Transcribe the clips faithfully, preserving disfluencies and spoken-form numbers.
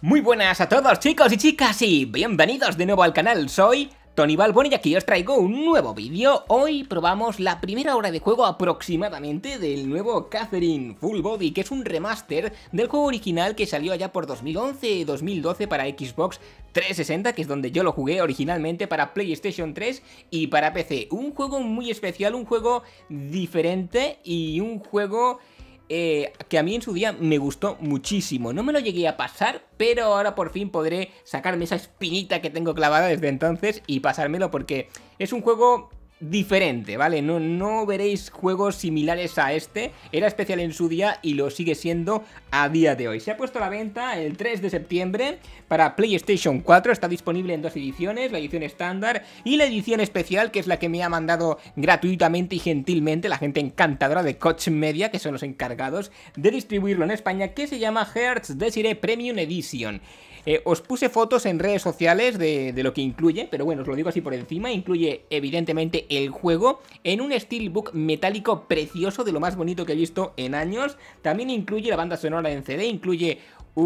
Muy buenas a todos, chicos y chicas, y bienvenidos de nuevo al canal. Soy Tony Balboni y aquí os traigo un nuevo vídeo. Hoy probamos la primera hora de juego aproximadamente del nuevo Catherine Full Body, que es un remaster del juego original que salió allá por dos mil once dos mil doce para Xbox trescientos sesenta, que es donde yo lo jugué originalmente, para PlayStation tres y para P C. Un juego muy especial, un juego diferente y un juego... Eh, que a mí en su día me gustó muchísimo. No me lo llegué a pasar, pero ahora por fin podré sacarme esa espinita que tengo clavada desde entonces y pasármelo, porque es un juego diferente, ¿vale? No, no veréis juegos similares a este. Era especial en su día y lo sigue siendo a día de hoy. Se ha puesto a la venta el tres de septiembre para PlayStation cuatro. Está disponible en dos ediciones, la edición estándar y la edición especial, que es la que me ha mandado gratuitamente y gentilmente la gente encantadora de Koch Media, que son los encargados de distribuirlo en España, que se llama Hertz Desire Premium Edition. Eh, os puse fotos en redes sociales de, de lo que incluye, pero bueno, os lo digo así por encima. Incluye evidentemente el juego en un steelbook metálico precioso, de lo más bonito que he visto en años. También incluye la banda sonora en C D, incluye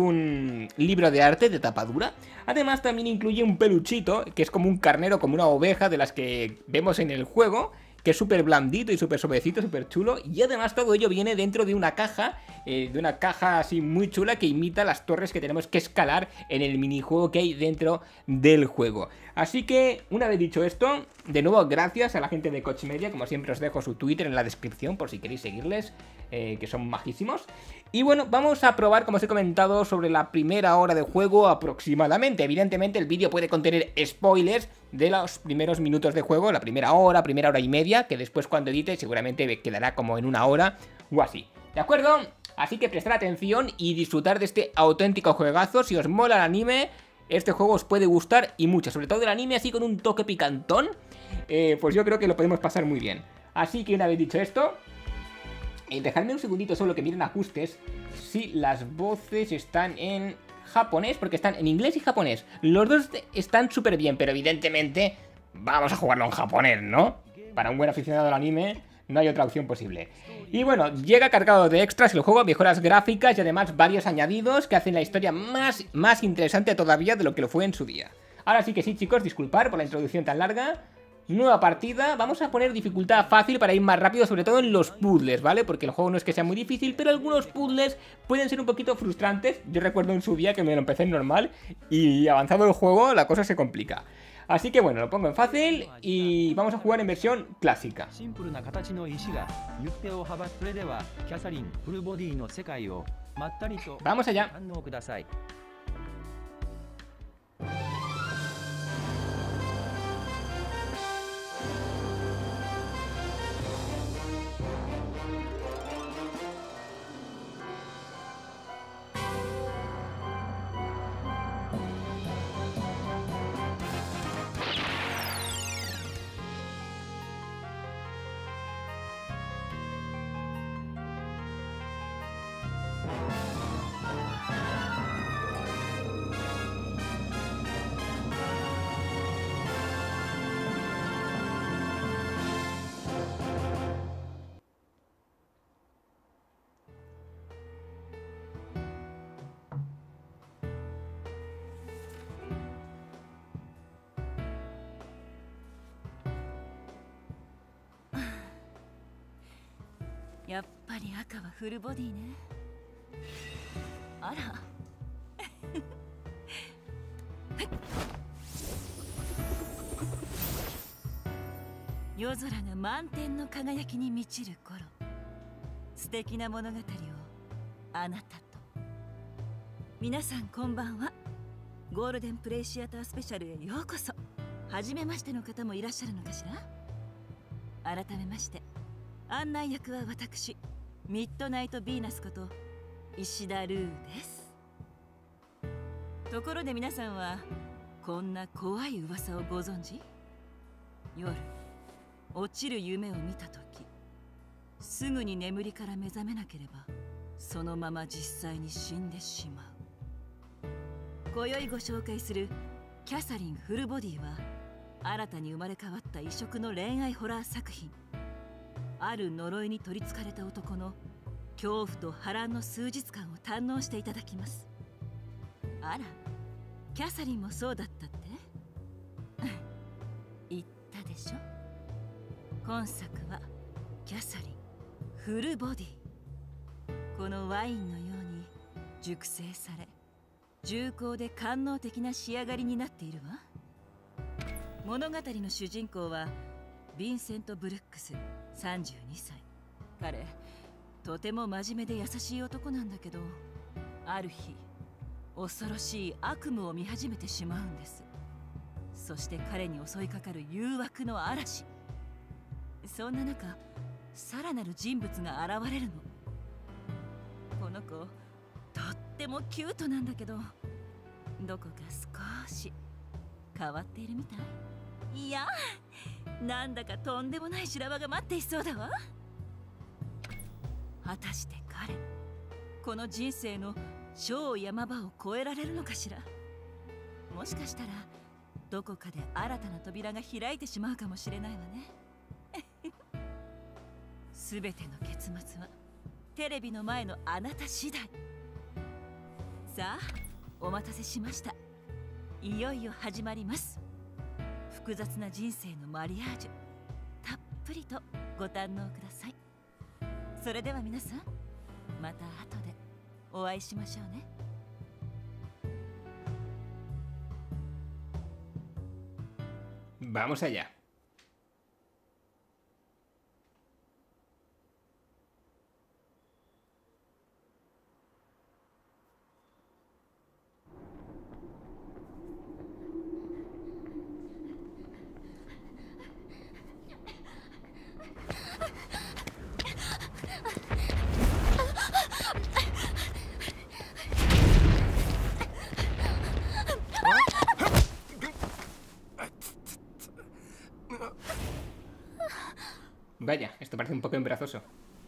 un libro de arte de tapadura. Además también incluye un peluchito, que es como un carnero, como una oveja de las que vemos en el juego, que es súper blandito y súper suavecito, súper chulo. Y además todo ello viene dentro de una caja, eh, de una caja así muy chula que imita las torres que tenemos que escalar en el minijuego que hay dentro del juego. Así que, una vez dicho esto, de nuevo gracias a la gente de Koch Media. Como siempre os dejo su Twitter en la descripción por si queréis seguirles, eh, que son majísimos. Y bueno, vamos a probar, como os he comentado, sobre la primera hora de juego aproximadamente. Evidentemente el vídeo puede contener spoilers de los primeros minutos de juego, la primera hora, primera hora y media, que después cuando edite seguramente quedará como en una hora o así. ¿De acuerdo? Así que prestar atención y disfrutar de este auténtico juegazo. Si os mola el anime, este juego os puede gustar y mucho. Sobre todo el anime así con un toque picantón, eh, pues yo creo que lo podemos pasar muy bien. Así que una vez dicho esto... Eh, dejadme un segundito solo que miren ajustes si las voces están en japonés, porque están en inglés y japonés. Los dos están súper bien, pero evidentemente vamos a jugarlo en japonés, ¿no? Para un buen aficionado al anime no hay otra opción posible. Y bueno, llega cargado de extras el juego, mejoras gráficas y además varios añadidos que hacen la historia más, más interesante todavía de lo que lo fue en su día. Ahora sí que sí, chicos, disculpar por la introducción tan larga. Nueva partida, vamos a poner dificultad fácil para ir más rápido, sobre todo en los puzzles, ¿vale? Porque el juego no es que sea muy difícil, pero algunos puzzles pueden ser un poquito frustrantes. Yo recuerdo en su día que me lo empecé en normal y avanzado el juego la cosa se complica. Así que bueno, lo pongo en fácil y vamos a jugar en versión clásica. Vamos allá. Yaっぱり赤はフルボディね。あら。夜空が満天の輝きに満ちる頃、素敵な物語をあなたと。皆さんこんばんは。ゴールデンプレイシアタースペシャルへようこそ。初めましての方もいらっしゃるのかしら。改めまして。案内役は私、ミッドナイト・ヴィーナスこと石田ルーです。ところで皆さんはこんな怖い噂をご存知？夜落ちる夢を見たとき、すぐに眠りから目覚めなければそのまま実際に死んでしまう。今宵ご紹介するキャサリン・フルボディは新たに生まれ変わった異色の恋愛ホラー作品。ある呪いに取りつかれた男の恐怖と波乱の数日間を堪能していただきます。 あら、キャサリンもそうだったって言ったでしょ。今作はキャサリンフルボディ。このワインのように熟成され、重厚で官能的な仕上がりになっているわ。物語の主人公はヴィンセント・ブルックス、さんじゅうにさい。彼とても真面目で優しい男なんだけど、ある日恐ろしい悪夢を見始めてしまうんです。そして彼に襲いかかる誘惑の嵐。そんな中、さらなる人物が現れるの。この子とってもキュートなんだけど、どこか少し変わっているみたい。いや、なんだかとんでもない修羅場が待っていそうだわ。果たして彼、この人生の小山場を越えられるのかしら。もしかしたらどこかで新たな扉が開いてしまうかもしれないわねすべての結末はテレビの前のあなた次第。さあ、お待たせしました。いよいよ始まります。複雑な人生のマリアージュ、たっぷりとご堪能ください。それでは皆さん、また後でお会いしましょうね。 Vamos allá. Vaya, esto parece un poco embarazoso.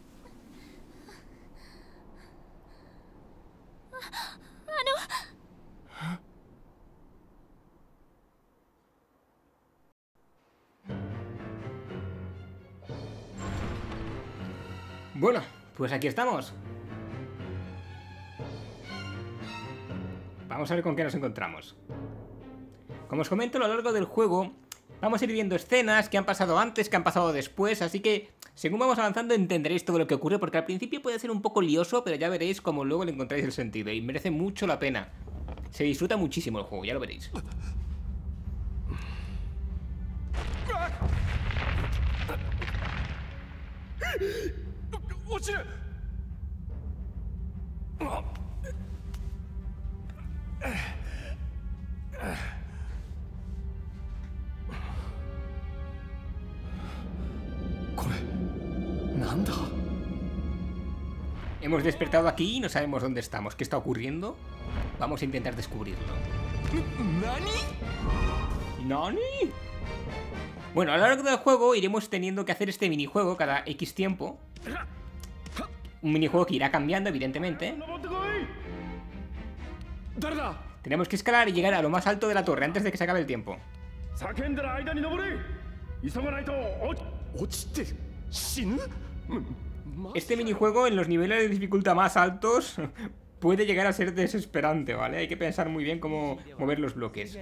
Bueno, pues aquí estamos. Vamos a ver con qué nos encontramos. Como os comento, a lo largo del juego vamos a ir viendo escenas que han pasado antes, que han pasado después, así que según vamos avanzando entenderéis todo lo que ocurre, porque al principio puede ser un poco lioso, pero ya veréis cómo luego le encontráis el sentido, y merece mucho la pena. Se disfruta muchísimo el juego, ya lo veréis. Hemos despertado aquí y no sabemos dónde estamos. ¿Qué está ocurriendo? Vamos a intentar descubrirlo. ¿Nani? ¿Nani? Bueno, a lo largo del juego iremos teniendo que hacer este minijuego cada X tiempo. Un minijuego que irá cambiando, evidentemente. Tenemos que escalar y llegar a lo más alto de la torre antes de que se acabe el tiempo. Este minijuego en los niveles de dificultad más altos puede llegar a ser desesperante, ¿vale? Hay que pensar muy bien cómo mover los bloques.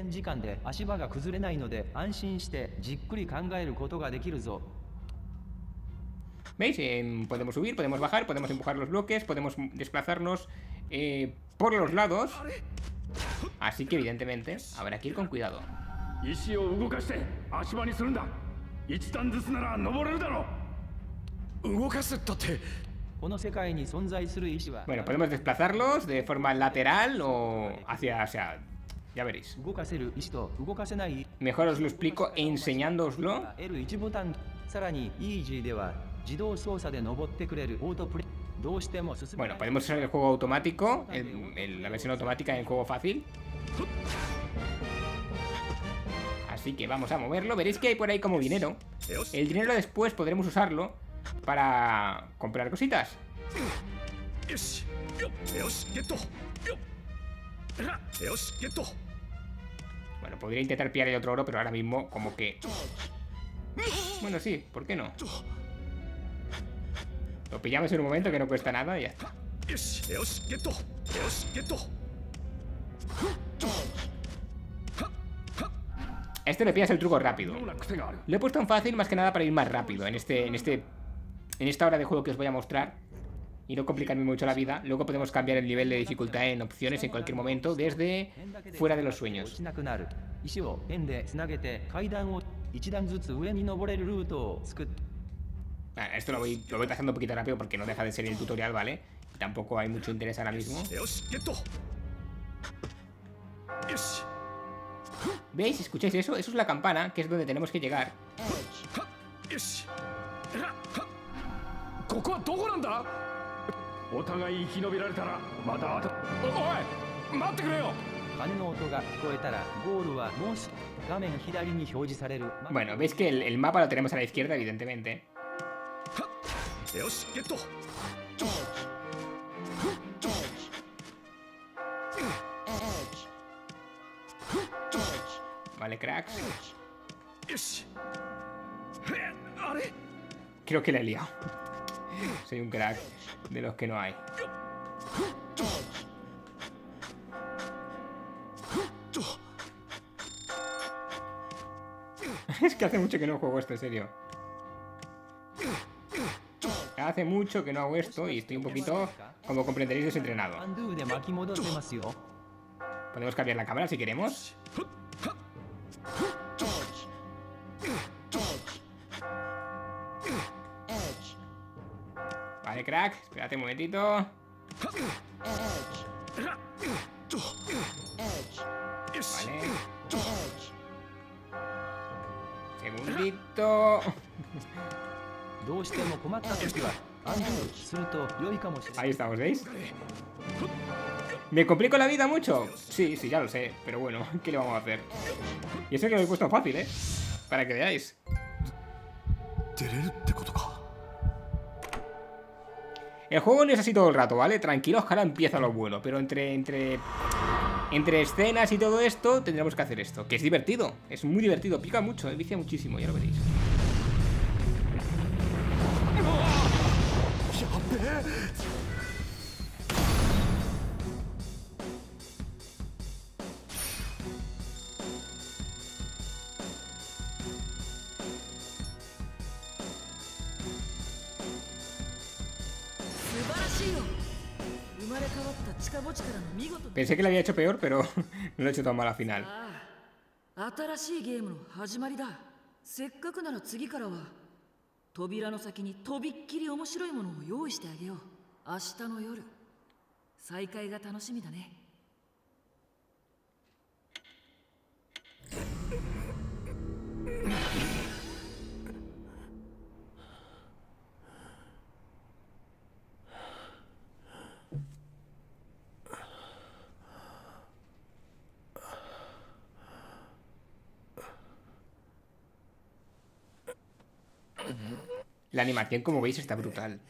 ¿Veis? Eh, podemos subir, podemos bajar, podemos empujar los bloques, podemos desplazarnos eh, por los lados. Así que evidentemente habrá que ir con cuidado. Bueno, podemos desplazarlos de forma lateral o hacia... O sea, ya veréis. Mejor os lo explico enseñándoslo. Bueno, podemos usar el juego automático, el, el, la versión automática en el juego fácil. Así que vamos a moverlo. Veréis que hay por ahí como dinero. El dinero después podremos usarlo para comprar cositas. Bueno, podría intentar pillar el otro oro, pero ahora mismo como que... Bueno, sí, ¿por qué no? Lo pillamos en un momento que no cuesta nada y ya está. Este le pillas el truco rápido. Lo he puesto en fácil más que nada para ir más rápido en este, en este, en esta hora de juego que os voy a mostrar y no complicarme mucho la vida. Luego podemos cambiar el nivel de dificultad en opciones en cualquier momento desde fuera de los sueños. Ah, esto lo voy, lo voy pasando un poquito rápido porque no deja de ser el tutorial, ¿vale? Tampoco hay mucho interés ahora mismo. ¿Veis? ¿Escucháis eso? Eso es la campana, que es donde tenemos que llegar. Bueno, veis que el, el mapa lo tenemos a la izquierda, evidentemente. Vale, cracks. Creo que le he liado. Soy un crack de los que no hay. Es que hace mucho que no juego esto, en serio. Hace mucho que no hago esto y estoy un poquito, como comprenderéis, desentrenado. Podemos cambiar la cámara si queremos. Vale, crack, espérate un momentito. Vale. Segundito. Ahí estamos, ¿veis? ¿Me complico la vida mucho? Sí, sí, ya lo sé. Pero bueno, ¿qué le vamos a hacer? Y eso que lo he puesto fácil, ¿eh? Para que veáis. El juego no es así todo el rato, ¿vale? Tranquilos, que ahora empieza lo bueno. Pero entre, entre, entre escenas y todo esto, tendremos que hacer esto. Que es divertido, es muy divertido. Pica mucho, vicia muchísimo, ya lo veréis. Pensé que lo había hecho peor, pero no lo he hecho tan mal al final. La animación, como veis, está brutal.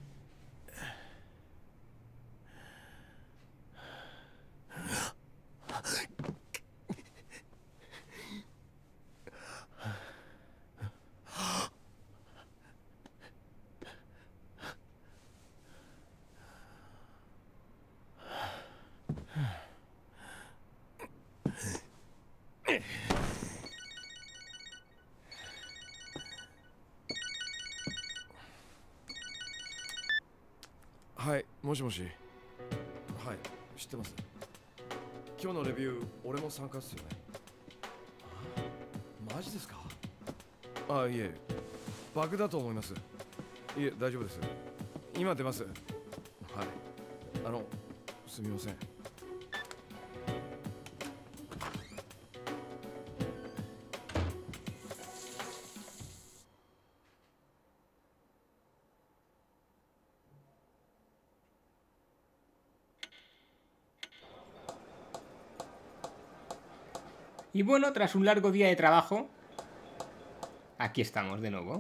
はい、もしもし。はい、知ってます。今日のレビュー、俺も参加っすよね。マジですか？あ、いえ、バグだと思います。いえ、大丈夫です。今出ます。はい。あの、すみません。 Y bueno, tras un largo día de trabajo, aquí estamos de nuevo.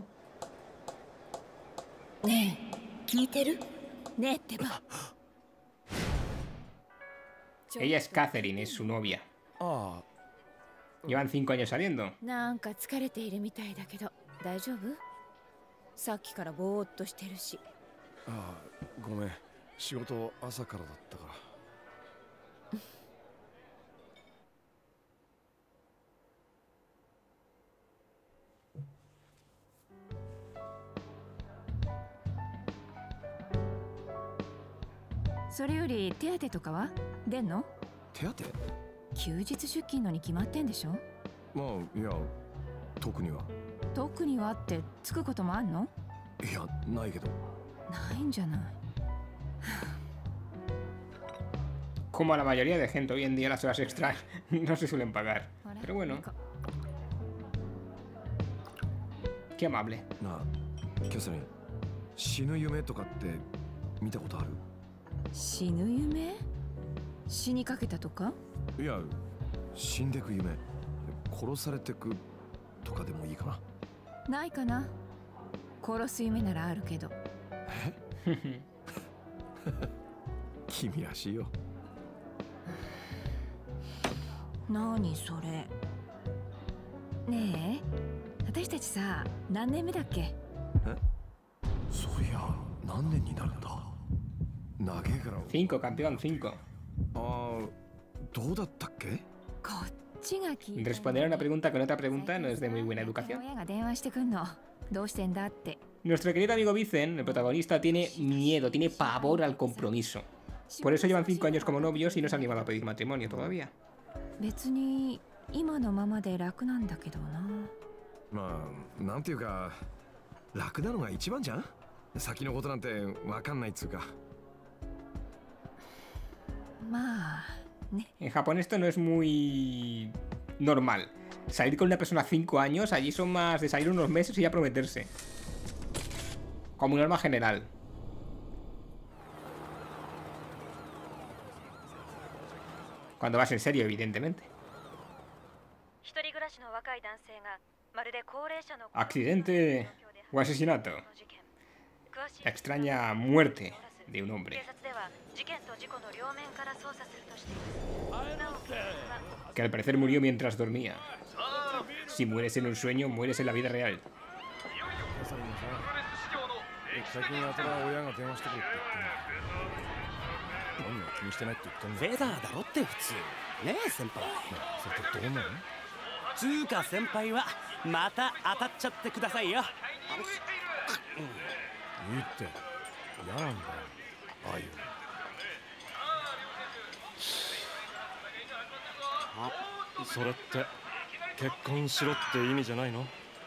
Ella es Catherine, es su novia. Llevan cinco años saliendo. さっきからぼーっとしてるし。 ああ、ごめん。仕事朝からだったから。 それより手当とかは出んの？ 手当？ 休日出勤のに決まってんでしょ？ まあいや特には。 特にはってつくこともあんの？ いやないけど。 ないんじゃない。 Como a la mayoría de gente hoy en día las horas extras no se suelen pagar. Pero bueno. Qué amable. なあ、キャサリン、死ぬ夢とかって見たことある？ 死ぬ夢？死にかけたとか？ いや、死んでく夢、殺されてくとかでもいいかな。 ないかな。殺す夢ならあるけど。 え？君らしいよ。 何それ。ねえ、私たちさ、何年目だっけ？ え？そういや、何年になるんだ。長えから。 cinco, campeón, cinco. ああ、どうだったっけ？ こっちが聞いて。 Responder a una pregunta con otra pregunta no es de muy buena educación. 親が電話してくんの。どうしてんだって。 Nuestro querido amigo Vicen, el protagonista, tiene miedo, tiene pavor al compromiso. Por eso llevan cinco años como novios y no se han animado a pedir matrimonio todavía. 別に今のままで楽なんだけどな。 まあ、なんていうか、楽なのが一番じゃん？先のことなんてわかんないっつうか。 まあね。 En Japón esto no es muy normal. Salir con una persona cinco años, allí son más de salir unos meses y ya prometerse. Como un norma general. Cuando vas en serio, evidentemente. Accidente o asesinato. La extraña muerte de un hombre. Que al parecer murió mientras dormía. Si mueres en un sueño, mueres en la vida real. 最近やたら親が電話してくるって言ってんだ。何も気にしてないって言ってんだ。 フェザーだろって普通ねえ先輩。 それってどうなの？ つうか先輩はまた当たっちゃってくださいよ。 いいって嫌なんだよああいうあ、それって結婚しろって意味じゃないの？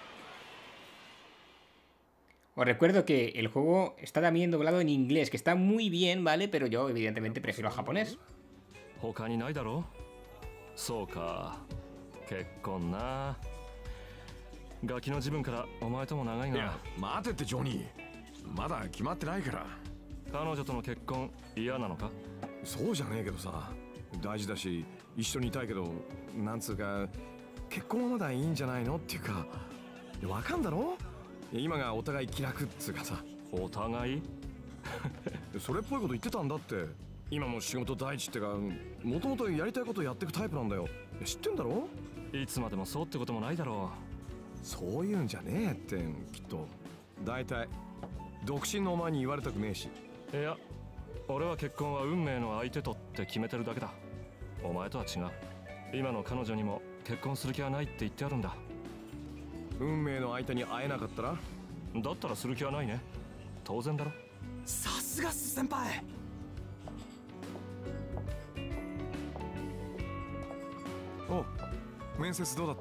Os recuerdo que el juego está también doblado en inglés, que está muy bien, ¿vale? Pero yo, evidentemente, prefiero el japonés. 他にないだろう？そうか。結婚な。ガキの自分からお前とも長いが。いや、 待てってジョニー。まだ決まってないから。 彼女との結婚嫌なのか？ そうじゃねえけどさ。大事だし、一緒にいたいけど、なんつうか、結婚はまだいいんじゃないのっていうか、わかんだろ？今がお互い気楽っつうかさ。 お互い？ それっぽいこと言ってたんだって。今も仕事第一ってか、もともとやりたいことやってくタイプなんだよ。知ってんだろ？ いつまでもそうってこともないだろう。そういうんじゃねえってきっと。大体独身のお前に言われたくねえし。 いや、俺は結婚は運命の相手とって決めてるだけだ。お前とは違う。今の彼女にも結婚する気はないって言ってあるんだ。 運命の相手に会えなかったら？ だったらする気はないね。当然だろ。 さすがっす先輩。 お、面接どうだった？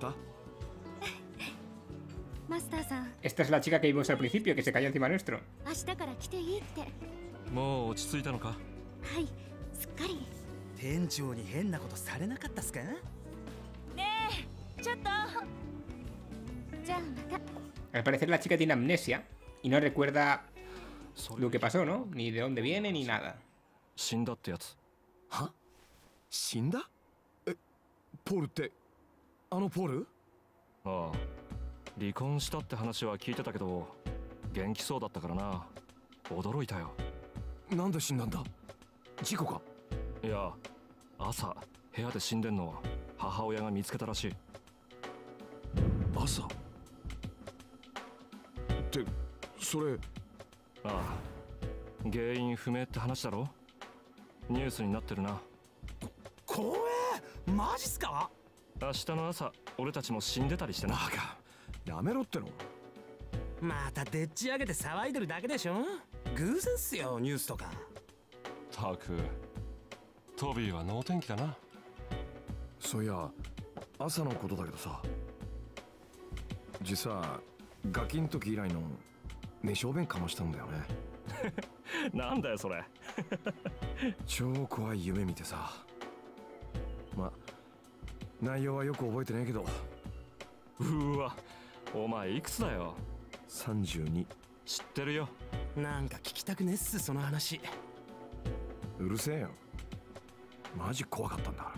マスターさん。 Esta es la chica que vimos al principio, que se cayó encima nuestro. 明日から来ていいって。 もう落ち着いたのか？ はい、すっかり。 店長に変なことされなかったっすか？ ねえ、ちょっと。 Al parecer la chica tiene amnesia y no recuerda lo que pasó, ¿no? Ni de dónde viene ni nada. 死んだってやつ。 は？死んだ？え、ポールってあのポール？ ああ、離婚したって話は聞いてたけど、元気そうだったからな。驚いたよ。 なんで死んだんだ？事故か？ いや、朝部屋で死んでんのを母親が見つけたらしい。 朝？ ってそれ。 ああ、原因不明って話だろ。ニュースになってるな。 こ、怖え。マジっすか？ 明日の朝俺たちも死んでたりしてな。 バカ、やめろっての。 またでっち上げて騒いでるだけでしょ。偶然っすよニュースとか。 たくトビーは能天気だな。 そういや朝のことだけどさ、実はガキん時以来の寝小便かましたんだよね。 なんだよそれ。 超怖い夢見てさ、ま内容はよく覚えてねえけど。 うーわ、お前いくつだよ。 さんじゅうに。 知ってるよ。 なんか聞きたくねっすその話。 うるせえよ、マジ怖かったんだ。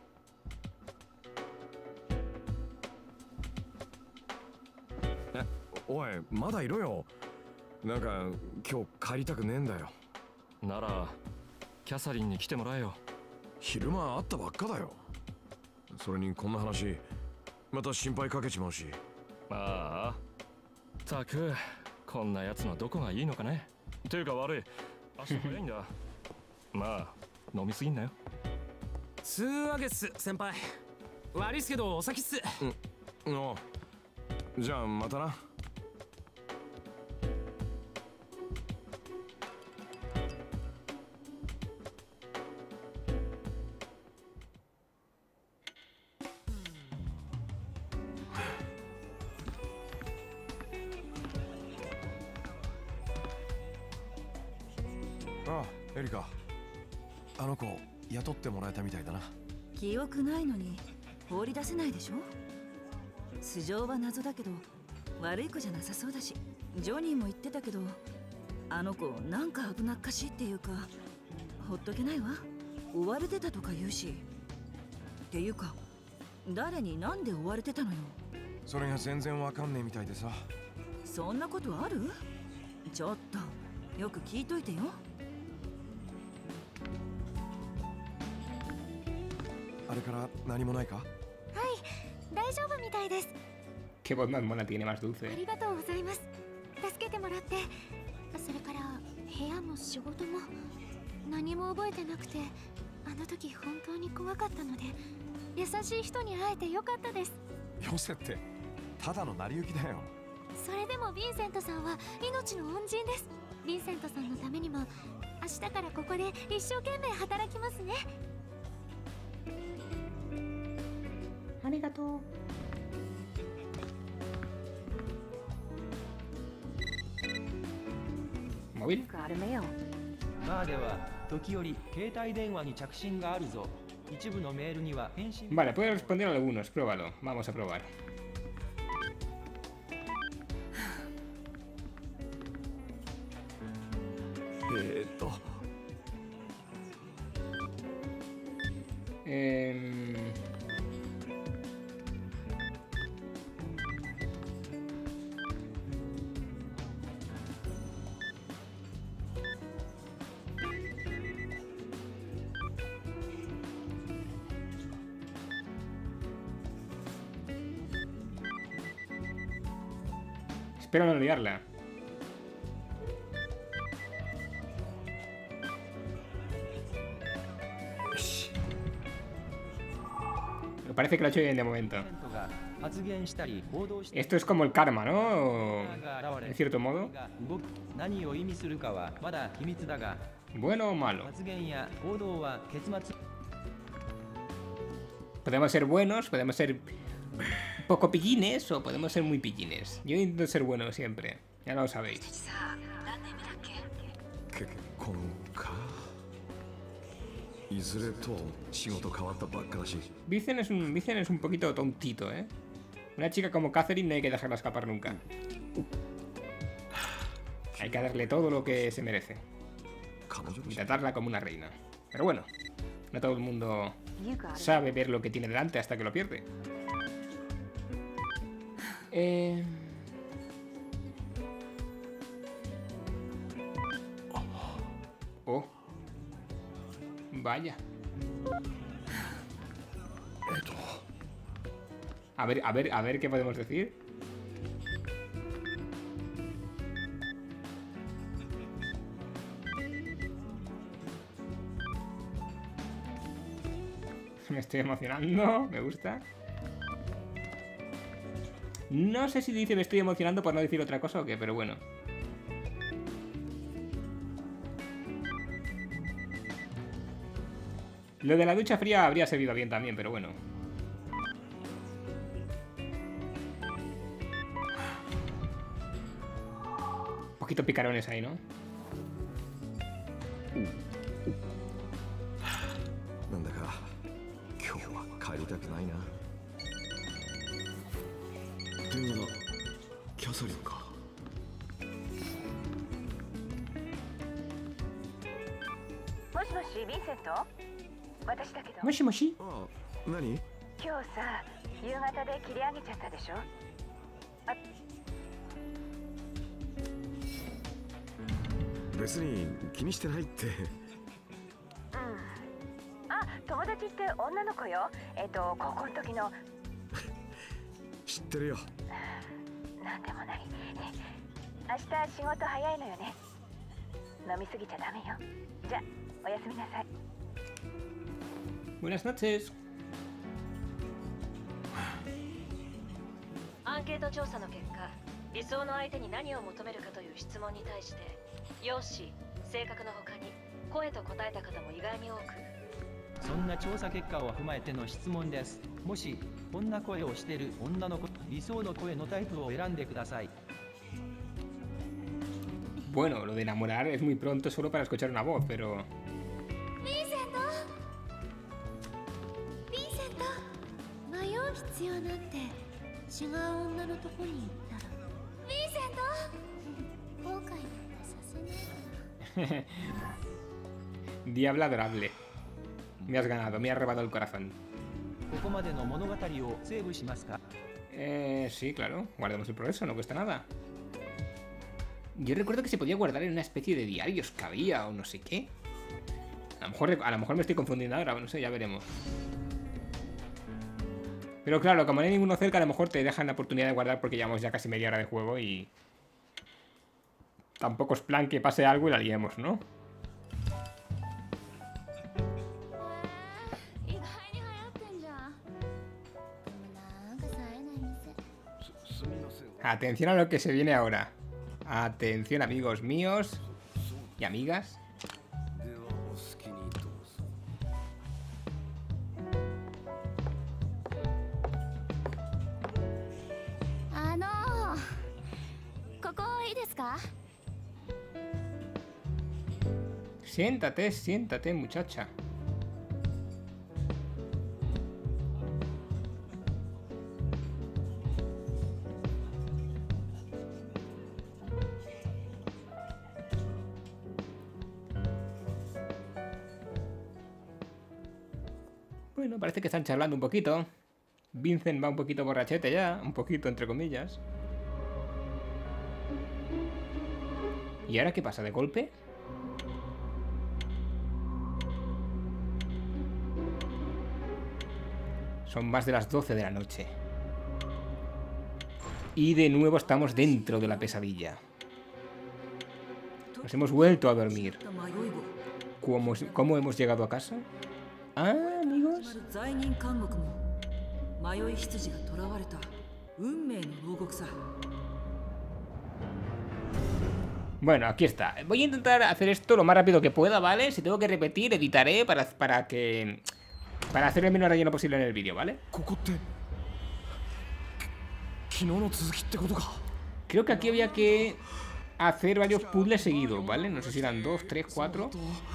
え、おいまだいろよ。なんか今日帰りたくねえんだよ。 ならキャサリンに来てもらえよ。 昼間会ったばっかだよ。それにこんな話また心配かけちまうし。 ああ、たくこんなやつのどこがいいのかね。ていうか悪い、明日早いんだ。まあ飲みすぎんなよ。 つーわけっす先輩。悪いっすけどお先っす。 うん、おうじゃあまたな。ああ、エリカ。あの子雇ってもらえたみたいだな。 記憶ないのに放り出せないでしょ。素性は謎だけど悪い子じゃなさそうだし、ジョニーも言ってたけど、あの子なんか危なっかしいっていうかほっとけないわ。追われてたとか言うし。っていうか誰になんで追われてたのよ。 それが全然わかんねえみたいでさ。 そんなことある？ちょっとよく聞いといてよ。 あれから何もないか？ はい、大丈夫みたいです。 Qué voz más mona tiene, más あ dulce. りがとうございます。助けてもらって。それから部屋も仕事も何も覚えてなくて、あの時本当に怖かったので、優しい人に会えてよかったです。 よせってただの成り行きだよ。 それでもヴィンセントさんは命の恩人です。ヴィンセントさんのためにも明日からここで一生懸命働きますね。ありがとう。 ¿Móvil? バーでは時折携帯電話に着信があるぞ。一部のメールには返信。 Vale, puedo responder a algunos, pruébalo. Vamos a probar. Eh, to. Eh... Espero no liarla. Me parece que lo he hecho bien de momento. Esto es como el karma, ¿no? En cierto modo. Bueno o malo. Podemos ser buenos, podemos ser poco pillines o podemos ser muy pillines. Yo intento ser bueno siempre, ya lo sabéis. Vicen es un Vicen es un poquito tontito, ¿eh? Una chica como Catherine no hay que dejarla escapar nunca. Hay que darle todo lo que se merece y tratarla como una reina. Pero bueno, no todo el mundo sabe ver lo que tiene delante hasta que lo pierde. Eh... Oh. Vaya. A ver, a ver, a ver qué podemos decir. Me estoy emocionando, me gusta. No sé si dice me estoy emocionando por no decir otra cosa o qué, pero bueno. Lo de la ducha fría habría servido bien también, pero bueno. Un poquito picarones ahí, ¿no? なんだか今日は帰りたくないな。電話だ。キャサリンか。 もしもし、ヴィンセント？私だけど。 もしもし？ ああ、何？ 今日さ、夕方で切り上げちゃったでしょ？あ、 別に気にしてないって。 うん。あ、友達って女の子よ。えっと、高校の時の。 知ってるよ。 なんでもない。明日仕事早いのよね。飲みすぎちゃダメよ。じゃ、おやすみなさい。 Buenas noches. アンケート調査の結果、理想の相手に何を求めるかという質問に対して、容姿、性格の他に声と答えた方も意外に多く。 そんな調査結果を踏まえての質問です。もしこんな声をしている女の子、理想の声のタイプを選んでください。 Bueno, lo de enamorar es muy pronto solo para escuchar una voz, pero... ¡Vincento! ¡Vincento! 迷う必要なんて違う女のとこに行ったら。¡Vincento! 後悔なんてさせないから。 Diabla adorable. Me has ganado, me has robado el corazón. ここまでの物語をセーブしますか? Eh, sí, claro. Guardemos el progreso, no cuesta nada. Yo recuerdo que se podía guardar en una especie de diarios que había o no sé qué. A lo mejor, a lo mejor me estoy confundiendo ahora, no sé, ya veremos. Pero claro, como no hay ninguno cerca, a lo mejor te dejan la oportunidad de guardar porque llevamos ya casi media hora de juego y... Tampoco es plan que pase algo y la liemos, ¿no? Atención a lo que se viene ahora. Atención, amigos míos y amigas. Siéntate, siéntate, muchacha. Bueno, parece que están charlando un poquito. Vincent va un poquito borrachete ya, un poquito entre comillas. ¿Y ahora qué pasa? ¿De golpe? Son más de las doce de la noche. Y de nuevo estamos dentro de la pesadilla. Nos hemos vuelto a dormir. ¿Cómo, cómo hemos llegado a casa? Ah, amigos. Bueno, aquí está. Voy a intentar hacer esto lo más rápido que pueda, ¿vale? Si tengo que repetir, editaré para, para que... Para hacer el menor relleno posible en el vídeo, ¿vale? Creo que aquí había que hacer varios puzzles seguidos, ¿vale? No sé si eran dos, tres, cuatro.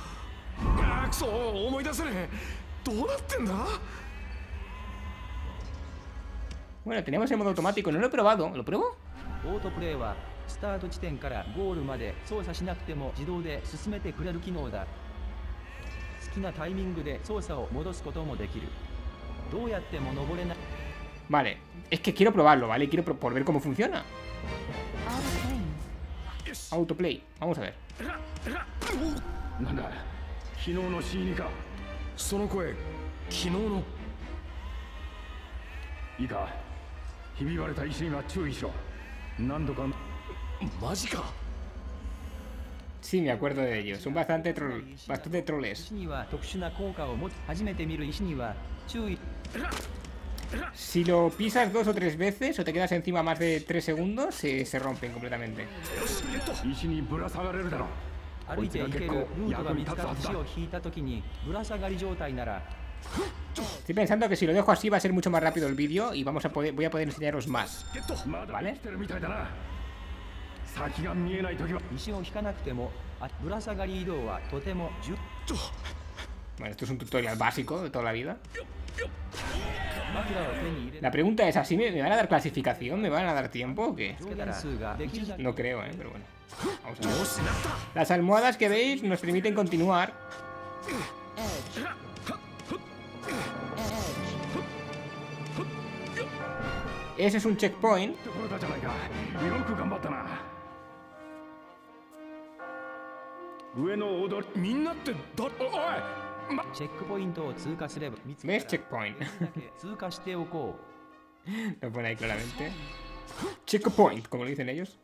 Bueno, teníamos el modo automático, no lo he probado. ¿Lo pruebo? Autoplay はスタート地点からゴールまで操作しなくても自動で進めてくれる機能だ。好きなタイミングで操作を戻すこともできる。どうやっても登れない。 Vale, es que quiero probarlo, ¿vale? Quiero por ver cómo funciona. Autoplay, vamos a ver. Sí, me acuerdo de ellos. Son bastante troll, bastante trolls. Si lo pisas dos o tres veces o te quedas encima más de tres segundos, se, se rompen completamente. 歩いて行けるルートが見つかって死を引いた時にぶら下がり状態なら Estoy pensando que si lo dejo así va a ser mucho más rápido el vídeo y vamos a poder, voy a poder enseñaros más. ¿Vale? 石を引かなくてもぶら下がり移動はとても重 Bueno, esto es un tutorial básico de toda la vida. La pregunta es, ¿así me, me van a dar clasificación? ¿Me van a dar tiempo o qué? No creo, ¿eh? Pero bueno. Vamos a ver. Las almohadas que veis nos permiten continuar. Ese es un checkpoint. ¿Ves? Checkpoint. Lo pone ahí claramente. Checkpoint, como lo dicen ellos.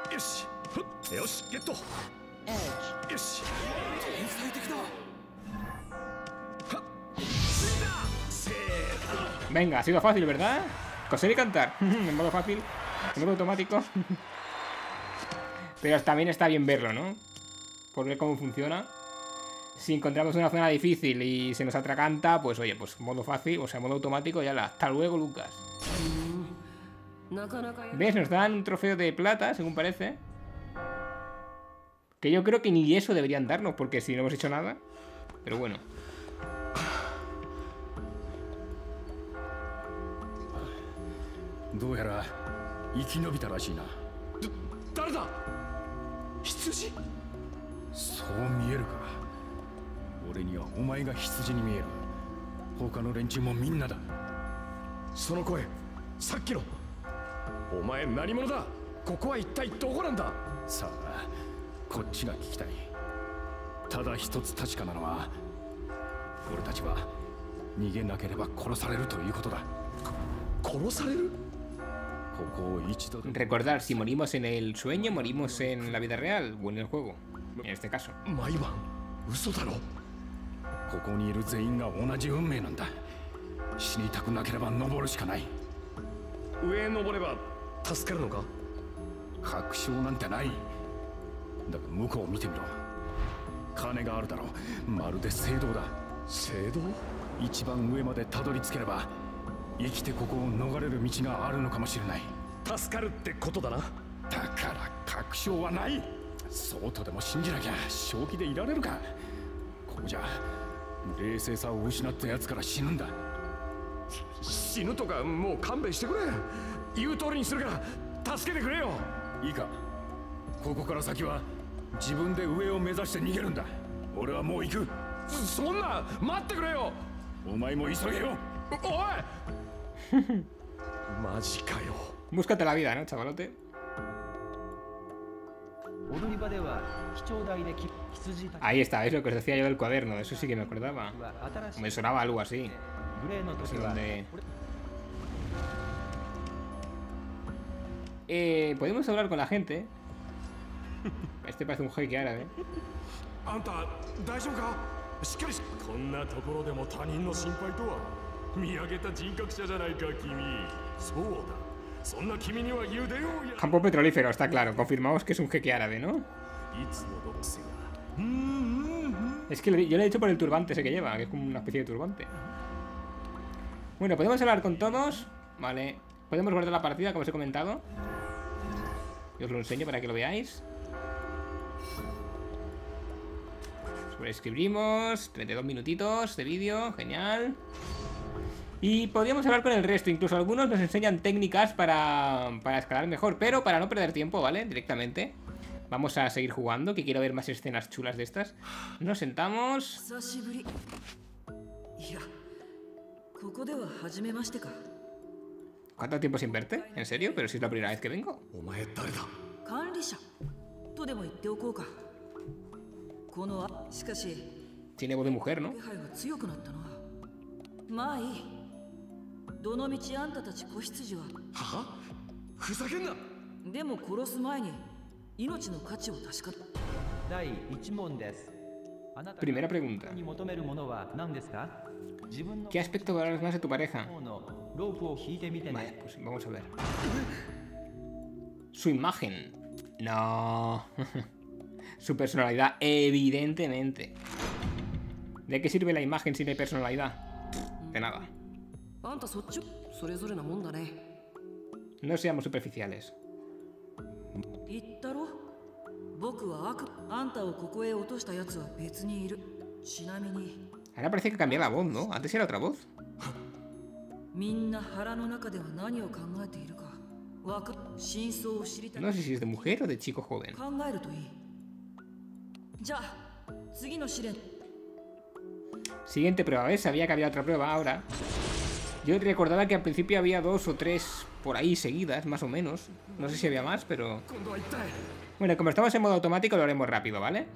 Venga, ha sido fácil, ¿verdad? Coser y cantar. En modo fácil. En modo automático. Pero también está bien verlo, ¿no? Por ver cómo funciona. Si encontramos una zona difícil y se nos atracanta, pues oye, pues modo fácil, o sea, modo automático, ya la. Hasta luego, Lucas. ¿Ves? Nos dan un trofeo de plata, según parece. Que yo creo que ni eso deberían darnos, porque si no hemos hecho nada. Pero bueno. Recordar, si morimos en el sueño, morimos en la vida real o en el juego. En este caso. Búscate la vida, ¿no, chavalote? Ahí está, es lo que os decía yo del cuaderno. Eso sí que me acordaba. Me sonaba algo así. No sé dónde... Eh, podemos hablar con la gente. Este parece un jeque árabe. Campo petrolífero, está claro. Confirmamos que es un jeque árabe, ¿no? Es que yo le he dicho por el turbante ese que lleva, que es como una especie de turbante. Bueno, podemos hablar con todos. Vale. Podemos guardar la partida, como os he comentado. Yo os lo enseño para que lo veáis. Sobreescribimos. treinta y dos minutitos de vídeo. Genial. Y podríamos hablar con el resto. Incluso algunos nos enseñan técnicas para, para escalar mejor. Pero para no perder tiempo, ¿vale? Directamente. Vamos a seguir jugando, que quiero ver más escenas chulas de estas. Nos sentamos. ¿Cuánto tiempo sin verte? ¿En serio? Pero si es la primera vez que vengo. Tiene voz de mujer, ¿no? Primera pregunta. ¿Qué aspecto valoras más de tu pareja? Vale, pues vamos a ver. Su imagen. No. su personalidad, evidentemente. ¿De qué sirve la imagen si no hay personalidad? De nada. No seamos superficiales. Ahora parece que cambia la voz, ¿no? Antes era otra voz. No sé si es de mujer o de chico joven. Siguiente prueba, ¿ves? Sabía que había otra prueba ahora. Yo recordaba que al principio había dos o tres por ahí seguidas, más o menos. No sé si había más, pero... Bueno, como estamos en modo automático, lo haremos rápido, ¿vale?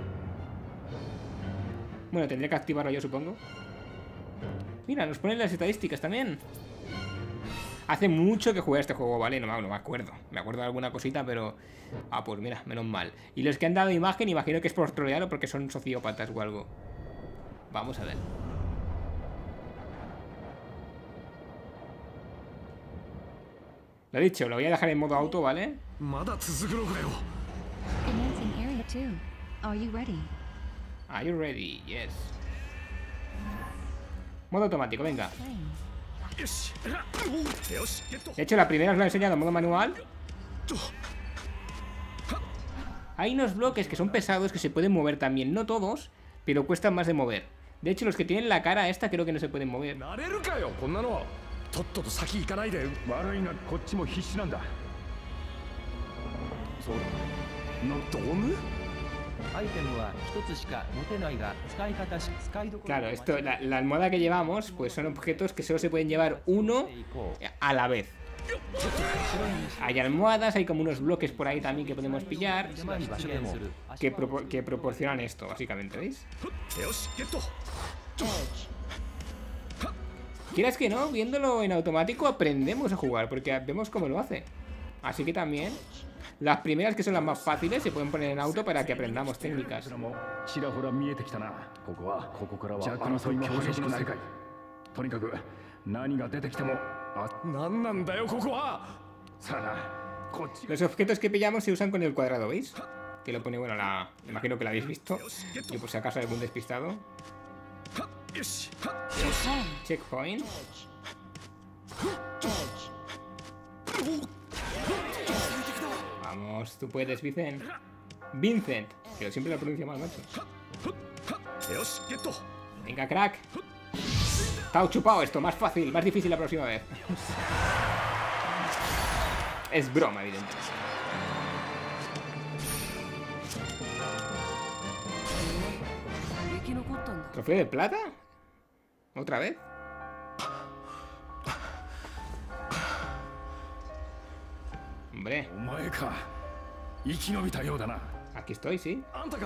Bueno, tendría que activarlo yo, supongo. Mira, nos ponen las estadísticas también. Hace mucho que jugué a este juego, ¿vale? No, no me acuerdo. Me acuerdo de alguna cosita, pero... Ah, pues mira, menos mal. Y los que han dado imagen, imagino que es por trolear o porque son sociópatas o algo. Vamos a ver. Lo he dicho, lo voy a dejar en modo auto, ¿vale? Are you ready? Yes. Modo automático, venga. De hecho, la primera os la he enseñado en modo manual. Hay unos bloques que son pesados que se pueden mover también. No todos, pero cuestan más de mover. De hecho, los que tienen la cara esta creo que no se pueden mover. Claro, esto, la, la almohada que llevamos, pues son objetos que solo se pueden llevar uno a la vez. Hay almohadas, hay como unos bloques por ahí también que podemos pillar que, propo que proporcionan esto, básicamente, ¿veis? Quieras que no, viéndolo en automático aprendemos a jugar, porque vemos cómo lo hace. Así que también las primeras, que son las más fáciles, se pueden poner en auto para que aprendamos técnicas. Los objetos que pillamos se usan con el cuadrado, ¿veis? Que lo pone, bueno, la... imagino que lo habéis visto. Y por si acaso hay algún despistado. Checkpoint. Vamos, tú puedes, Vincent. Vincent, que siempre lo pronuncio mal, macho. Venga, crack. Está chupado esto, más fácil, más difícil la próxima vez. Es broma, evidentemente. ¿Trofeo de plata? ¿Otra vez? Hombre. Aquí estoy, sí.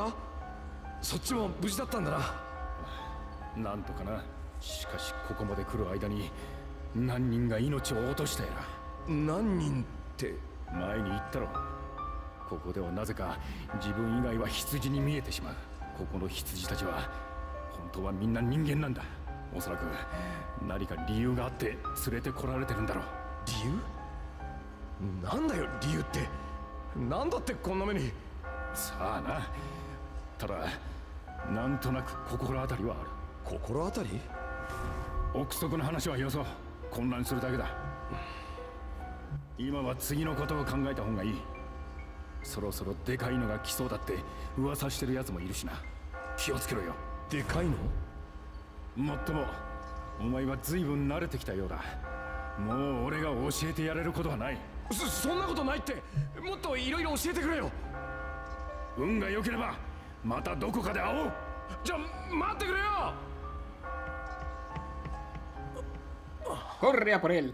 ¡Corre a por él!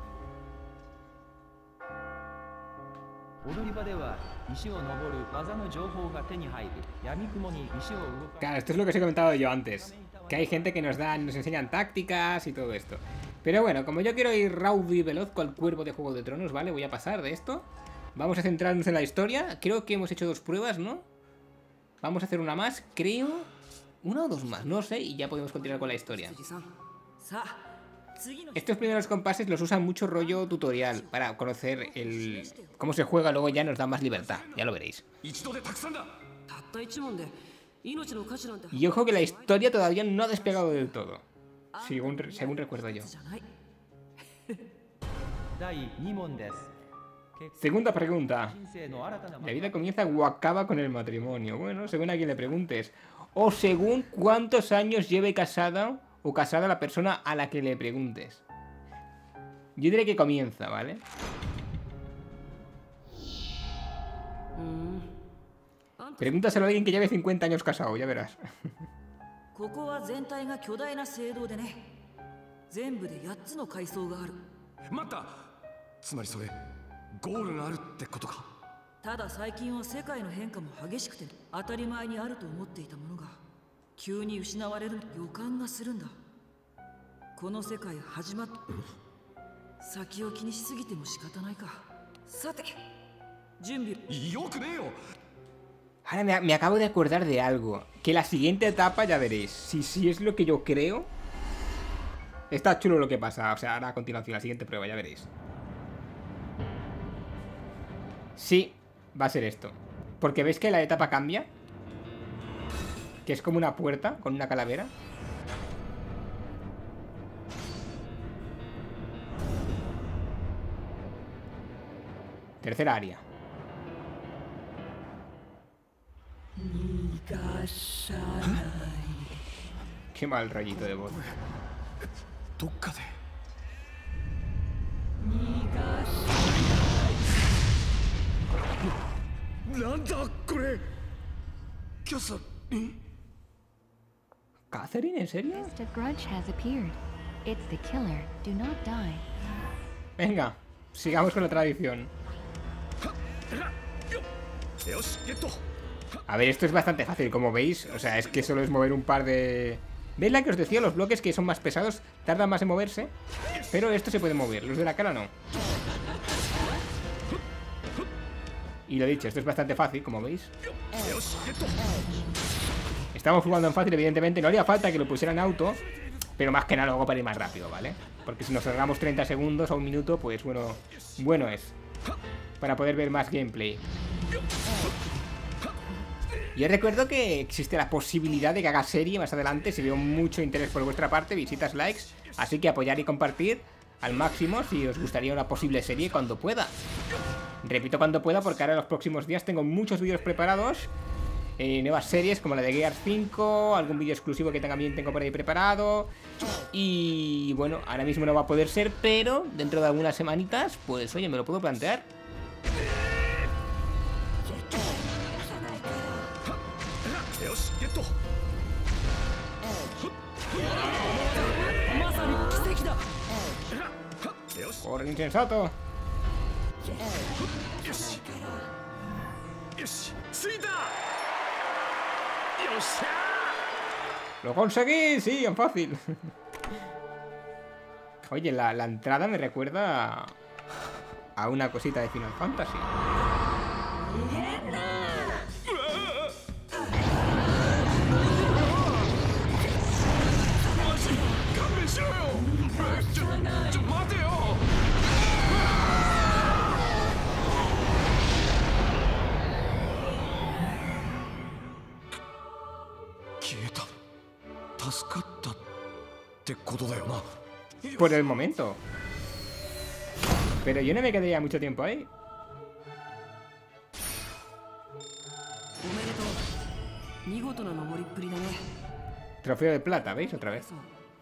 Claro, esto es lo que os he comentado yo antes. Que hay gente que nos dan, nos enseñan tácticas y todo esto. Pero bueno, como yo quiero ir raudo y veloz con el cuerpo de Juego de Tronos, ¿vale? Voy a pasar de esto. Vamos a centrarnos en la historia. Creo que hemos hecho dos pruebas, ¿no? Vamos a hacer una más, creo. Una o dos más, no sé, y ya podemos continuar con la historia. Estos primeros compases los usan mucho rollo tutorial para conocer el cómo se juega, luego ya nos da más libertad, ya lo veréis. Y ojo que la historia todavía no ha despegado del todo, según, según recuerdo yo. Segunda pregunta. ¿La vida comienza o acaba con el matrimonio? Bueno, según a quien le preguntes. O según cuántos años lleve casada o casada la persona a la que le preguntes. Yo diré que comienza, ¿vale? Pregúntaselo a alguien que lleve cincuenta años casado, ya verás. ¡Mata! つまりそれゴールがあるってことか。 ただ最近は世界の変化も激しくて当たり前にあると思っていたものが急に失われる予感がするんだ。この世界始まっ先を気にしすぎても仕方ないか。さて準備よくねえよ。 Ahora me, me acabo de acordar de algo. Que la siguiente etapa ya veréis. Si, si es lo que yo creo. Está chulo lo que pasa. O sea, ahora a continuación, la siguiente prueba, ya veréis. Sí, va a ser esto. Porque veis que la etapa cambia. Que es como una puerta con una calavera. Tercera área. Qué mal rollito de voz. Tócate. ¡Nanda, core! ¿Qué haces? ¿Catherine? ¿En serio? Venga, sigamos con la tradición. A ver, esto es bastante fácil, como veis. O sea, es que solo es mover un par de... ¿Veis la que os decía? Los bloques que son más pesados tardan más en moverse. Pero esto se puede mover, los de la cara no. Y lo dicho, esto es bastante fácil, como veis. Estamos jugando en fácil, evidentemente. No haría falta que lo pusiera en auto, pero más que nada luego para ir más rápido, ¿vale? Porque si nos cerramos treinta segundos o un minuto, pues bueno, bueno es. Para poder ver más gameplay. Yo recuerdo que existe la posibilidad de que haga serie más adelante. Si veo mucho interés por vuestra parte, visitas, likes. Así que apoyar y compartir al máximo si os gustaría una posible serie cuando pueda. Repito cuando pueda porque ahora en los próximos días tengo muchos vídeos preparados. Eh, nuevas series como la de Gears cinco, algún vídeo exclusivo que también tengo por ahí preparado. Y bueno, ahora mismo no va a poder ser, pero dentro de algunas semanitas, pues oye, me lo puedo plantear. ¡Corre, insensato! ¡Lo conseguí! Sí, en fácil. Oye, la, la entrada me recuerda a una cosita de Final Fantasy. Por el momento. Pero yo no me quedaría mucho tiempo ahí. Trofeo de plata, ¿veis? Otra vez.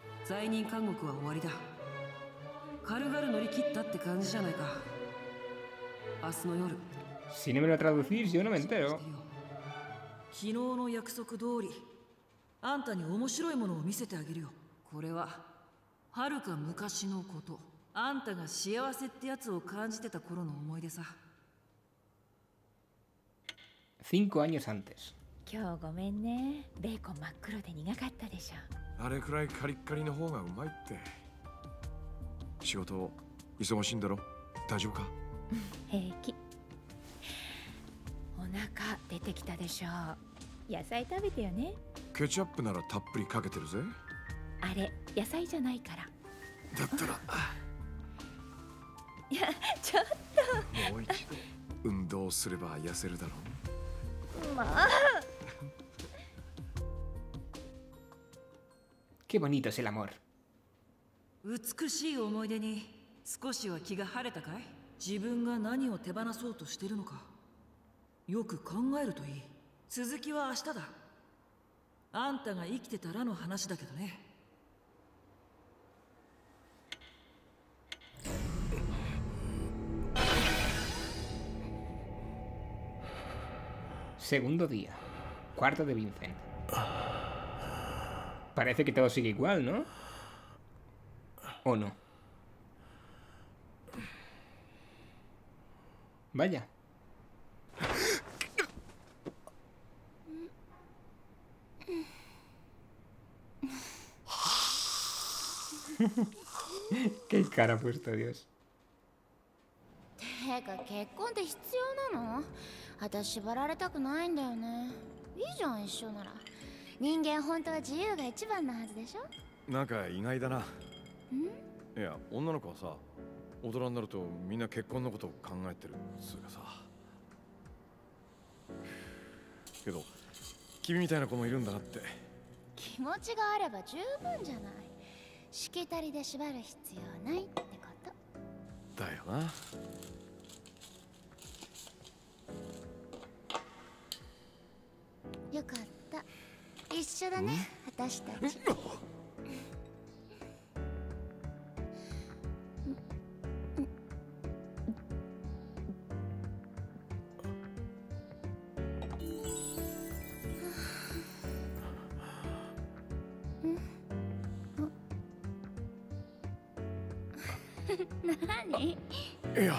Si no me lo traducís, yo no me entero. 昨日の約束通りあんたに面白いものを見せてあげるよ。これははるか昔のこと。あんたが幸せってやつを感じてた頃の思い出さ。 Cinco años antes. 今日ごめんね。ベーコン真っ黒で苦かったでしょ。 あれくらいカリッカリの方がうまいって。仕事忙しいんだろ。大丈夫か？ 平気。お腹出てきたでしょう。野菜食べてよね。 ケチャップならたっぷりかけてるぜ。 あれ野菜じゃないから。 だったら。 いやちょっと。 もう一度運動すれば痩せるだろう。 まあ。 Qué bonito es el amor. 美しい思い出に少しは気が晴れたかい？自分が何を手放そうとしてるのかよく考えるといい。続きは明日だ。あんたが生きてたらの話だけどね。 Segundo día. Cuarto de Vincent. Parece que todo sigue igual, ¿no? ¿O no? Vaya. Qué cara ha puesto, Dios. てか結婚って必要なの？私縛られたくないんだよね。いいじゃん、一緒なら。人間本当は自由が一番なはずでしょ。 なんか意外だな。 ん？ いや、女の子はさ、大人になるとみんな結婚のことを考えてるっつうかさ。けど君みたいな子もいるんだなって。 気持ちがあれば十分じゃない。しきたりで縛る必要ないってこと。 だよな。 よかった。一緒だね、私たち。何？いや。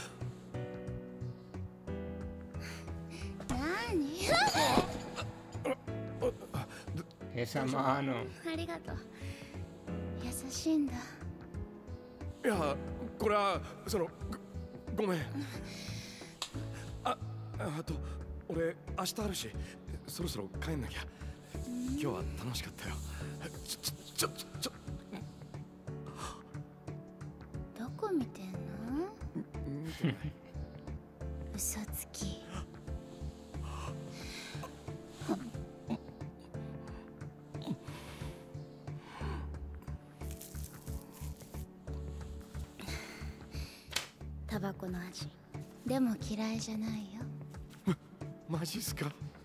何 ？Esa mano。 ありがとう。優しいんだ。 いや、これはその ご, ごめん。あ、あと俺明日あるし、そろそろ帰んなきゃ。今日は楽しかったよ。ちょちょちょちょ。 どこ見てんの？ 見てない。 嘘つき。タバコの味でも嫌いじゃないよ。 マジっすか？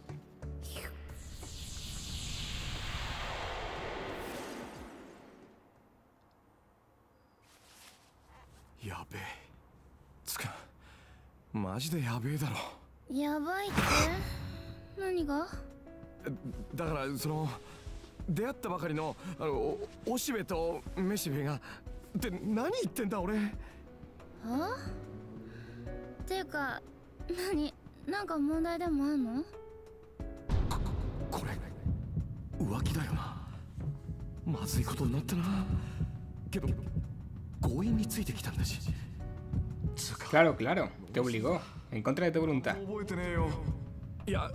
やべえ。つかマジでやべえだろ。 やばいって何が？ だからその出会ったばかりのあのおしべとめしべがって何言ってんだ俺。 は？っていうか何なんか問題でもあんの？ これ浮気だよな。まずいことになったな。けど強引についてきたんだし。 Claro, claro, te obligó, en contra de tu voluntad. 覚えてねえよ。いや、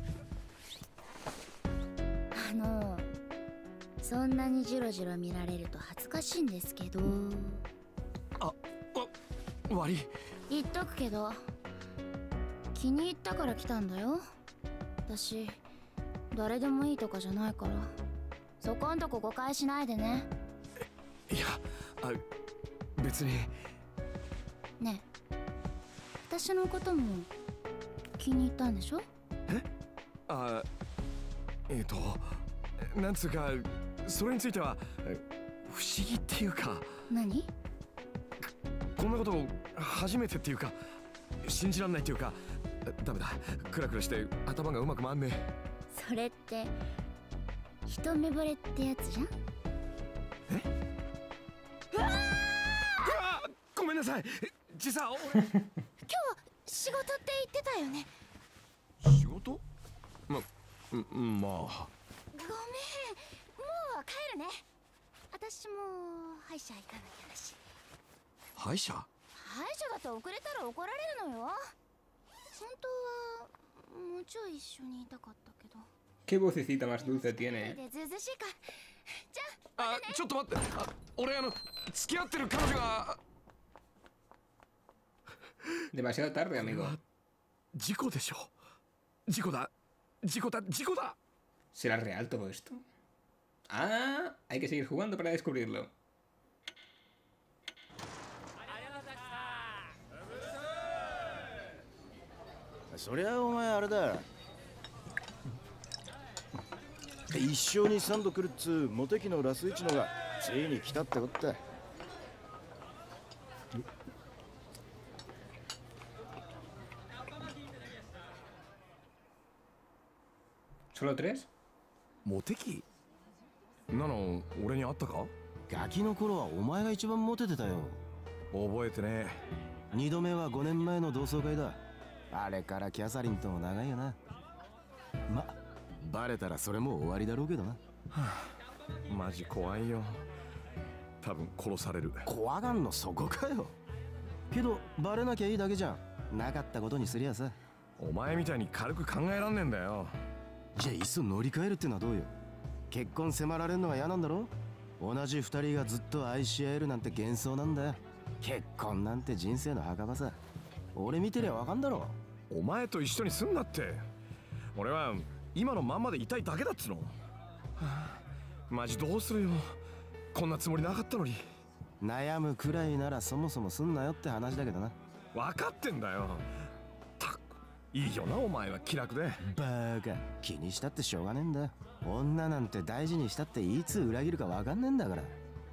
あのそんなにジロジロ見られると恥ずかしいんですけど。 あ、あ、悪い。 言っとくけど気に入ったから来たんだよ。私誰でもいいとかじゃないから、そこんとこ誤解しないでね。 いや、あ、別に。 ねえ、私のことも気に入ったんでしょ？ え？あ、えっとなんつうかそれについては不思議っていうか。 何？ こんなこと初めてっていうか信じらんないっていうか。ダメだ、クラクラして頭がうまく回んねえ。 それって一目惚れってやつじゃん。 え？うわー！ごめんなさい。実は俺今日仕事って言ってたよね。 仕事？ま、まあ。 ごめん、もう帰るね。私も歯医者行かなきゃだし。 歯医者？ 歯医者だと遅れたら怒られるのよ。本当はもうちょい一緒にいたかったけど。 Qué vocecita más dulce tiene. でずうずしいか。じゃあ、ちょっと待って。あ、俺あの付き合ってる彼女が。 Demasiado tarde, amigo. 事故でしょ。事故だ。事故だ。事故だ。 ¿Será real todo esto? Ah, hay que seguir jugando para descubrirlo. そりゃお前あれだ。一生に三度来るっつうモテ期のラスイチのがついに来たってことだ。 ¿Solo tres? モテ期なの俺にあったか？ ガキの頃はお前が一番モテてたよ。 覚えてねえ。 二度目はごねんまえの同窓会だ。あれからキャサリンとも長いよな。ま、バレたらそれも終わりだろうけどな。はあ、マジ怖いよ。多分殺される。 怖がんのそこかよ。けどバレなきゃいいだけじゃん。なかったことにすりゃさ。 お前みたいに軽く考えらんねえんだよ。 じゃあいっそ乗り換えるってのはどうよ。結婚迫られるのは嫌なんだろ。同じ二人がずっと愛し合えるなんて幻想なんだよ。結婚なんて人生の墓場さ。俺見てりゃわかんだろ。 お前と一緒にすんなって。俺は今のまんまでいたいだけだっつの。はあ、マジどうするよ。こんなつもりなかったのに。 悩むくらいならそもそもすんなよって話だけどな。 分かってんだよ。たくいいよなお前は気楽で。 バーカ、気にしたってしょうがねえんだ。女なんて大事にしたっていつ裏切るかわかんねえんだから。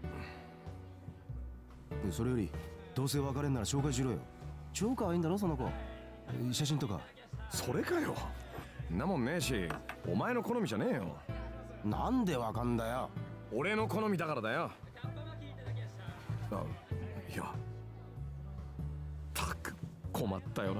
それよりどうせ別れんなら紹介しろよ。超可愛いんだろその子。写真とか。 それかよ。んなもんねえし、お前の好みじゃねえよ。 なんでわかんだよ。 俺の好みだからだよ。あ、いや、たく困ったよな。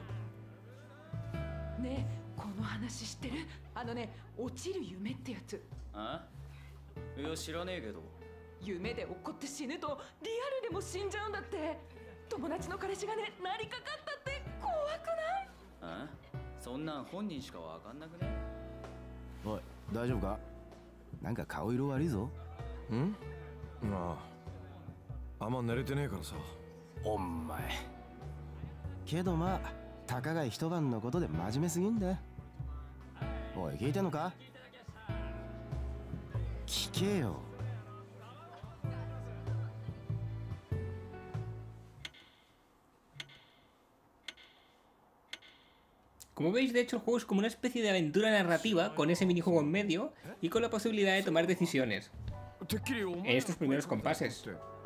ねえ、この話知ってる？あのね、落ちる夢ってやつ。 あ？いや知らねえけど。 夢で落っこって死ぬとリアルでも死んじゃうんだって。友達の彼氏がね、なりかかったって怖くない？ あ？そんなん本人しかわかんなくね？ おい、大丈夫か？なんか顔色悪いぞ。 ん？ああ、あんま寝れてねえからさ。 お前。けどまあ、たかが一晩のことで真面目すぎんだよ。おい、聞いてんのか？聞けよ。 Como veis, de hecho, el juego es como una especie de aventura narrativa con ese minijuego en medio y con la posibilidad de tomar decisiones en estos primeros compases.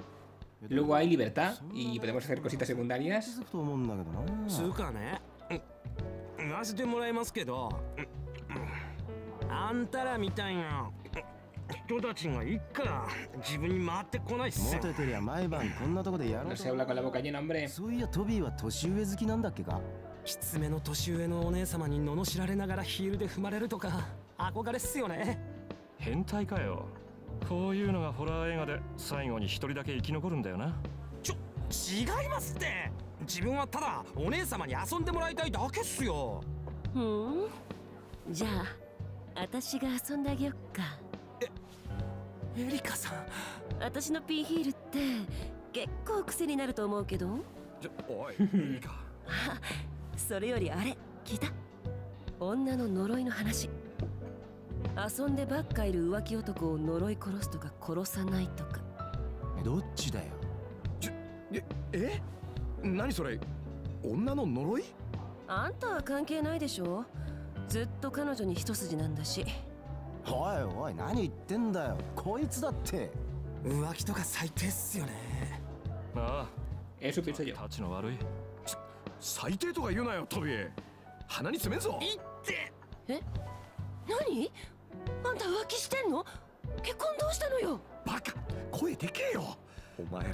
Luego hay libertad y podemos hacer cositas secundarias. つうかね、言わせてもらいますけど、あんたらみたいな人たちがいっから自分に回ってこないっすよ。 モテてりゃ毎晩こんなとこでやろう。 No se habla con la boca llena, hombre. そういやトビーは年上好きなんだっけか？ きつめの年上のお姉様に罵られながらヒールで踏まれるとか憧れっすよね。 変態かよ。こういうのがホラー映画で最後に一人だけ生き残るんだよな。 ちょ、違いますって。自分はただお姉様に遊んでもらいたいだけっすよ。 ふん、じゃあ私が遊んであげよっか。 え、エリカさん。 私のピンヒールって結構癖になると思うけど。 ちょ、おい、エリカ。 あ、それよりあれ聞いた？女の呪いの話。遊んでばっかいる浮気男を呪い殺すとか殺さないとか。 どっちだよ。 ちょ、え、え？何それ？女の呪い？ あんたは関係ないでしょ。ずっと彼女に一筋なんだし。 おいおい、何言ってんだよ。こいつだって浮気とか最低っすよね。 ああ、 Eso pienso yo. 立ちの悪い。 最低とか言うなよ、トビー。鼻に詰めんぞ。 いって。 え？何？あんた浮気してんの？結婚どうしたのよ。 バカ、声でけえよ。お前ら。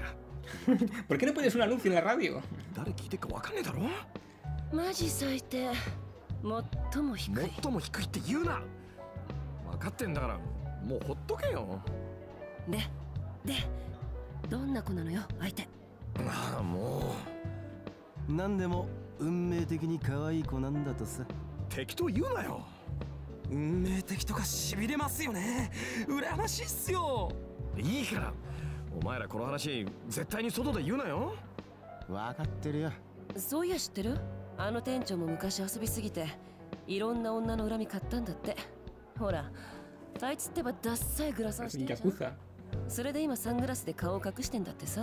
¿Por qué no pones un anuncio en la radio? 誰聞いてるかわかんねえだろ。 マジ最低。最も低い。 最も低いって言うな。分かってんだから、もうほっとけよ。 で、で、どんな子なのよ、相手。 ああ、もう。なんでも運命的に可愛い子なんだとさ。 適当言うなよ。 運命的とか痺れますよね。羨ましいっすよ。 いいから、お前らこの話絶対に外で言うなよ。 分かってるよ。 そういや知ってる？あの店長も昔遊びすぎていろんな女の恨み買ったんだって。ほら、 あいつってばダッサいグラサンしてるじゃん。それで今サングラスで顔を隠してんだってさ。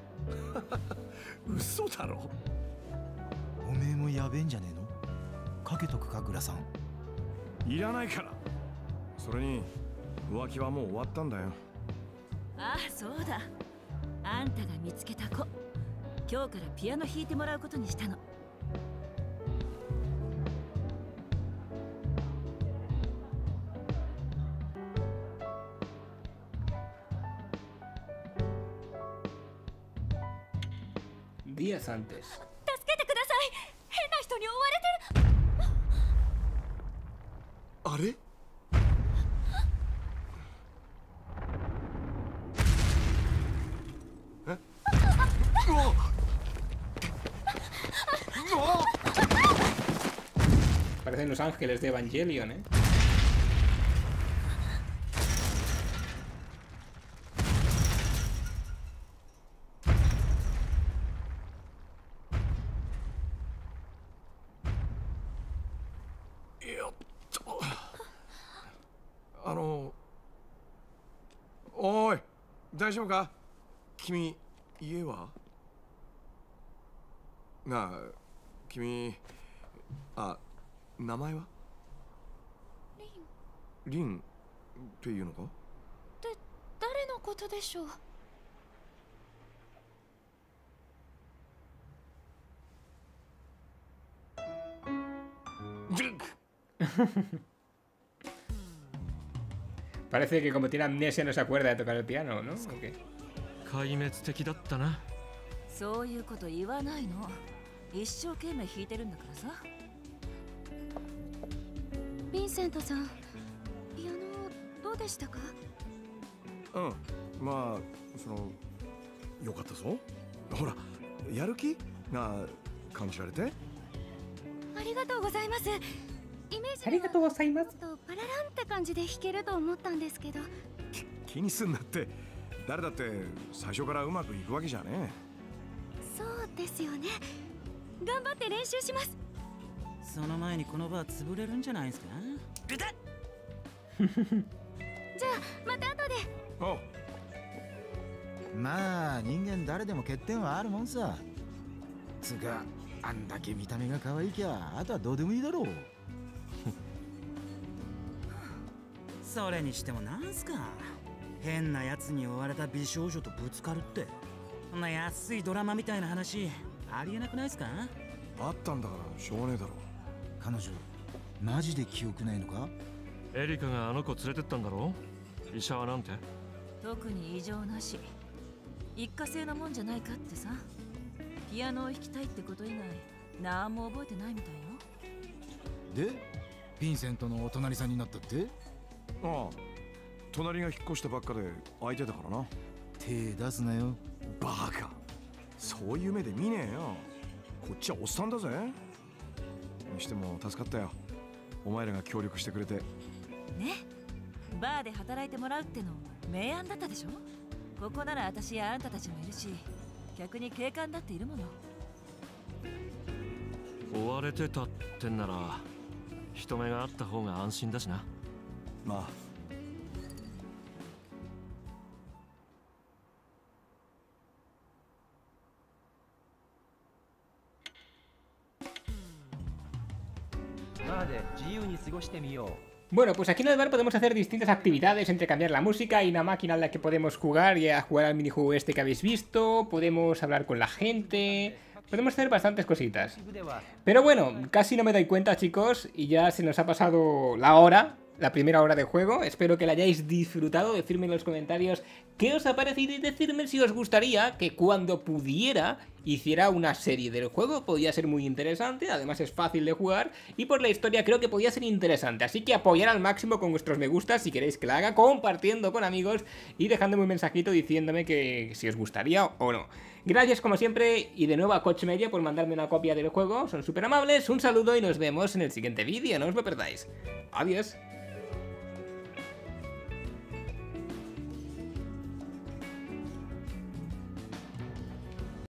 嘘だろ。 おめえもやべえんじゃねえの？かけとくかグラサン。 いらないから。それに浮気はもう終わったんだよ。 ああ、そうだ。あんたが見つけた子、今日からピアノ弾いてもらうことにしたの。 Días antes. 助けてください。変な人に追われてる。 あれ？え？うわ！うわ ！Parecen los ángeles de Evangelion, ¿eh? ¡おい、大丈夫か？君、家は？なあ、君、あ、名前は？リン。リンっていうのか？ で、誰のことでしょう？ Parece que como tiene amnesia no se acuerda de tocar el piano, ¿no? ¿O qué? 壊滅的だったな。 そういうこと言わないの。一生懸命弾いてるんだからさ。 ヴィンセントさん、ピアノどうでしたか？ うん、まあ、その、よかったぞ。ほら、やる気が感じられて。 ありがとうございます。イメージありがとうございます。 とパラランって感じで弾けると思ったんですけど。 気にすんなって。誰だって最初からうまくいくわけじゃねえ。 そうですよね。頑張って練習します。 その前にこのバー潰れるんじゃないですか？ じゃあまた後で。 おう。 まあ人間誰でも欠点はあるもんさ。つうかあんだけ見た目が可愛いきゃあとはどうでもいいだろう。 それにしてもなんすか、変なやつに追われた美少女とぶつかるって、そんな安いドラマみたいな話ありえなくないですか？ あったんだからしょうがねえだろ。 彼女マジで記憶ないのか？ エリカがあの子連れてったんだろ？医者はなんて？ 特に異常なし。一過性のもんじゃないかってさ。ピアノを弾きたいってこと以外何も覚えてないみたいよ。 でヴィンセントのお隣さんになったって？ ああ、隣が引っ越したばっかで空いてたからな。 手出すなよ。 バカ、そういう目で見ねえよ。こっちはおっさんだぜ。にしても助かったよ、お前らが協力してくれて。 ね、バーで働いてもらうっての明暗だったでしょ。ここなら私やあんたたちもいるし、逆に警官だっているもの。 追われてたってんなら人目があった方が安心だしな。 まあバーで自由に過ごしてみよう。 Bueno, pues aquí en el bar podemos hacer distintas actividades, entre cambiar la música, hay una máquina en la que podemos jugar y a jugar al minijuego este que habéis visto, podemos hablar con la gente, podemos hacer bastantes cositas. Pero bueno, casi no me doy cuenta, chicos, y ya se nos ha pasado la hora, la primera hora de juego. Espero que la hayáis disfrutado, decirme en los comentarios qué os ha parecido y decirme si os gustaría que cuando pudiera hiciera una serie del juego. Podría ser muy interesante, además es fácil de jugar y por la historia creo que podría ser interesante. Así que apoyar al máximo con vuestros me gustas si queréis que la haga, compartiendo con amigos y dejándome un mensajito diciéndome que si os gustaría o no. Gracias como siempre y de nuevo a Coach Media por mandarme una copia del juego, son súper amables, un saludo y nos vemos en el siguiente vídeo, no os lo perdáis. Adiós.